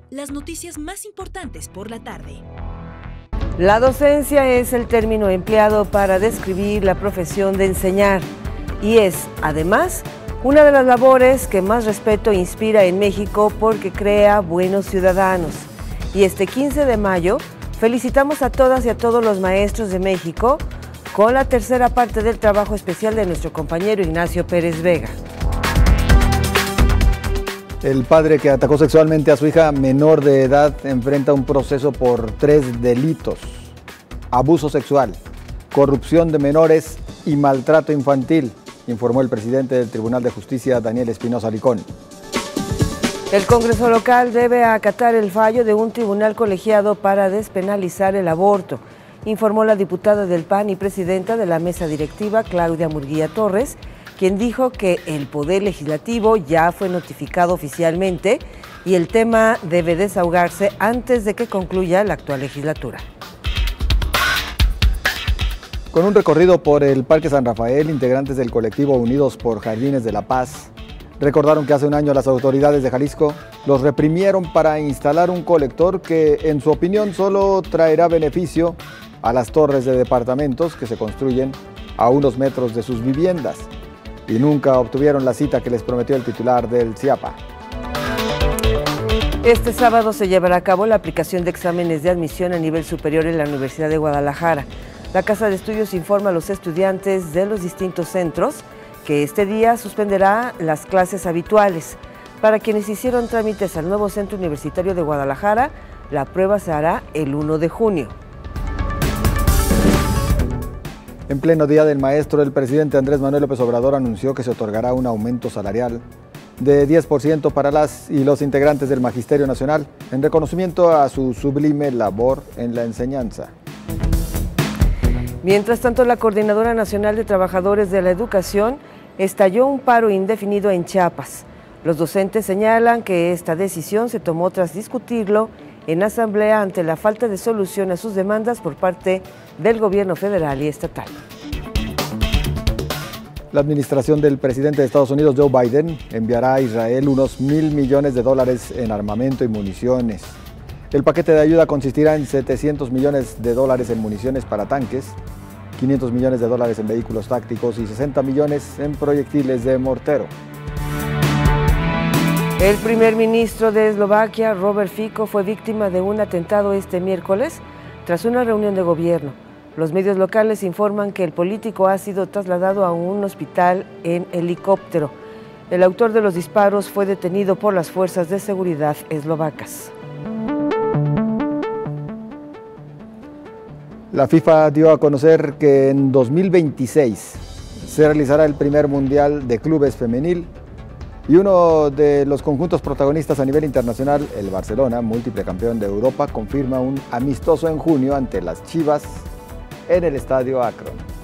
las noticias más importantes por la tarde. La docencia es el término empleado para describir la profesión de enseñar y es, además, una de las labores que más respeto inspira en México porque crea buenos ciudadanos. Y este 15 de mayo felicitamos a todas y a todos los maestros de México con la tercera parte del trabajo especial de nuestro compañero Ignacio Pérez Vega. El padre que atacó sexualmente a su hija menor de edad enfrenta un proceso por 3 delitos: abuso sexual, corrupción de menores y maltrato infantil, informó el presidente del Tribunal de Justicia, Daniel Espinosa Licón. El Congreso local debe acatar el fallo de un tribunal colegiado para despenalizar el aborto, informó la diputada del PAN y presidenta de la mesa directiva, Claudia Murguía Torres, quien dijo que el Poder Legislativo ya fue notificado oficialmente y el tema debe desahogarse antes de que concluya la actual legislatura. Con un recorrido por el Parque San Rafael, integrantes del colectivo Unidos por Jardines de la Paz recordaron que hace un año las autoridades de Jalisco los reprimieron para instalar un colector que, en su opinión, solo traerá beneficio a las torres de departamentos que se construyen a unos metros de sus viviendas, y nunca obtuvieron la cita que les prometió el titular del CIAPA. Este sábado se llevará a cabo la aplicación de exámenes de admisión a nivel superior en la Universidad de Guadalajara. La Casa de Estudios informa a los estudiantes de los distintos centros que este día suspenderá las clases habituales. Para quienes hicieron trámites al nuevo Centro Universitario de Guadalajara, la prueba se hará el 1 de junio. En pleno Día del Maestro, el presidente Andrés Manuel López Obrador anunció que se otorgará un aumento salarial de 10% para las y los integrantes del Magisterio Nacional en reconocimiento a su sublime labor en la enseñanza. Mientras tanto, la Coordinadora Nacional de Trabajadores de la Educación estalló un paro indefinido en Chiapas. Los docentes señalan que esta decisión se tomó tras discutirlo en asamblea ante la falta de solución a sus demandas por parte del gobierno federal y estatal. La administración del presidente de Estados Unidos, Joe Biden, enviará a Israel unos $1.000 millones en armamento y municiones. El paquete de ayuda consistirá en $700 millones en municiones para tanques, $500 millones en vehículos tácticos y $60 millones en proyectiles de mortero. El primer ministro de Eslovaquia, Robert Fico, fue víctima de un atentado este miércoles tras una reunión de gobierno. Los medios locales informan que el político ha sido trasladado a un hospital en helicóptero. El autor de los disparos fue detenido por las fuerzas de seguridad eslovacas. La FIFA dio a conocer que en 2026 se realizará el primer Mundial de Clubes Femenil y uno de los conjuntos protagonistas a nivel internacional, el Barcelona, múltiple campeón de Europa, confirma un amistoso en junio ante las Chivas en el Estadio Akron.